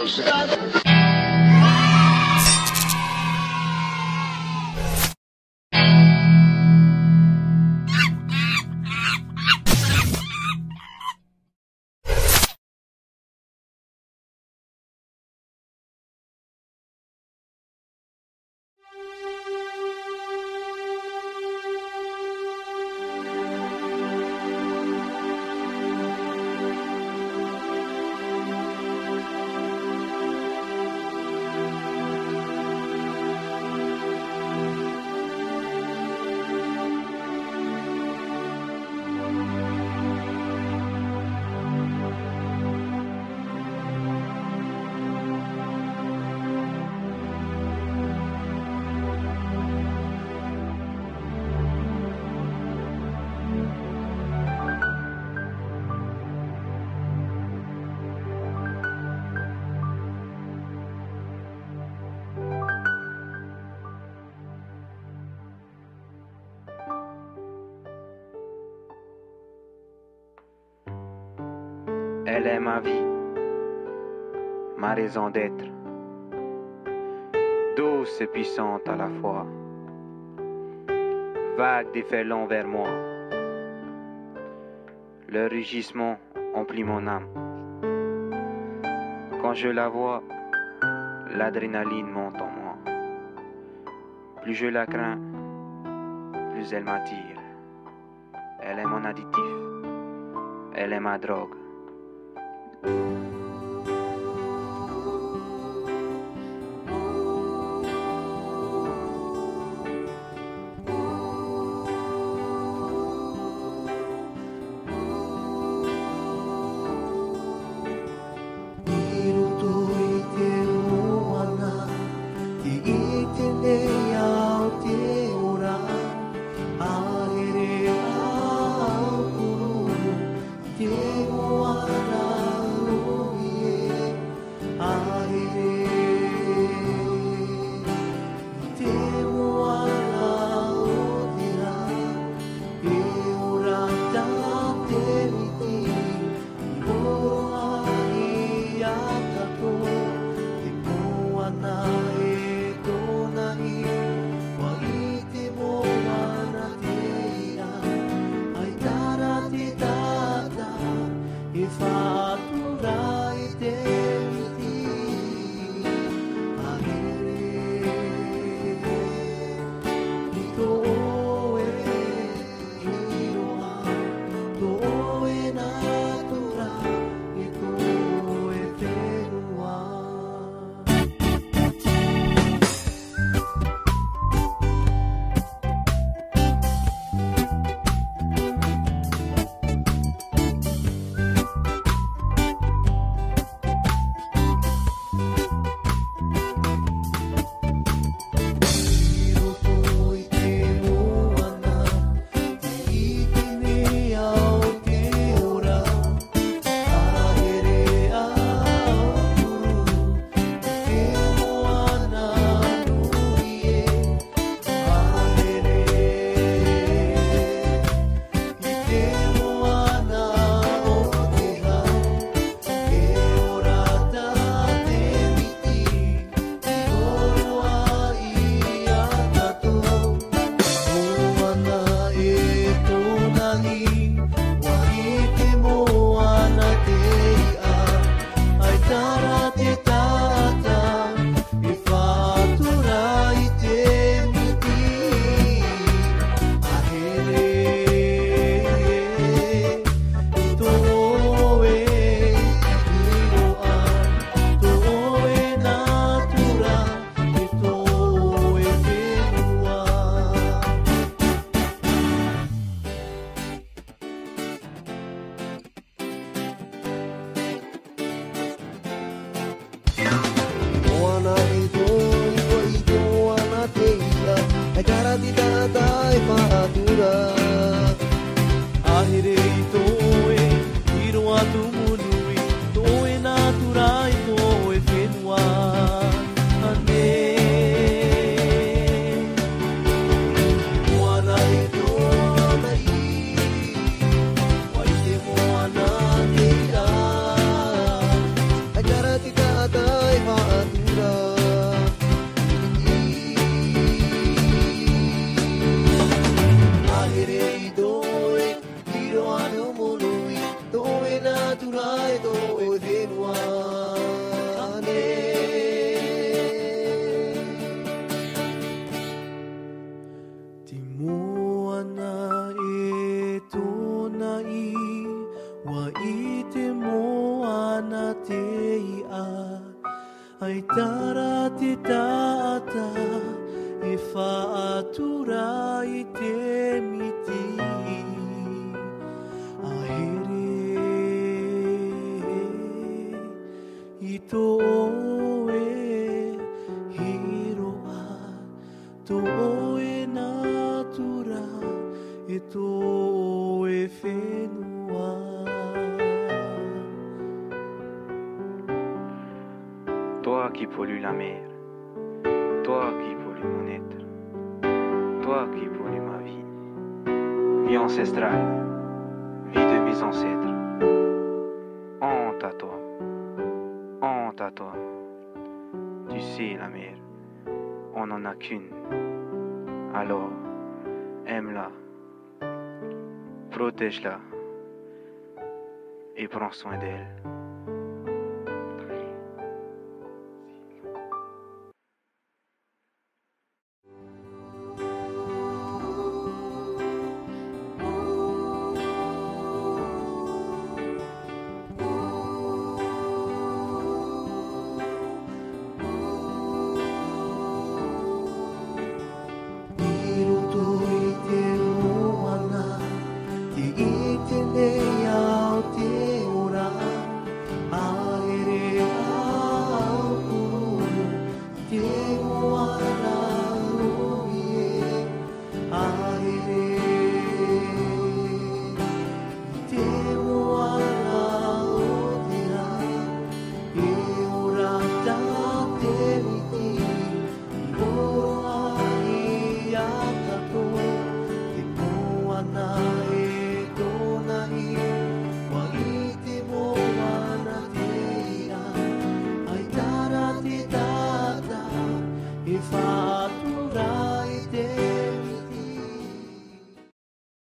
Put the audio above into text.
Elle est ma vie, ma raison d'être, douce et puissante à la fois, vague d'effets longs vers moi. Le rugissement emplit mon âme. Quand je la vois, l'adrénaline monte en moi. Plus je la crains, plus elle m'attire. Elle est mon additif, elle est ma drogue. Tiene wana eto nai wa ite mo ana te ia ai tara te tata e whaatura i te miti ahere i tō oe hiroa tō oe natura e tō oe whenua. Toi qui pollues la mer, toi qui pollues mon être, toi qui pollues ma vie, vie ancestrale, vie de mes ancêtres. Honte à toi, honte à toi. Tu sais la mer, on n'en a qu'une. Alors, aime-la, protège-la et prends soin d'elle. If I to die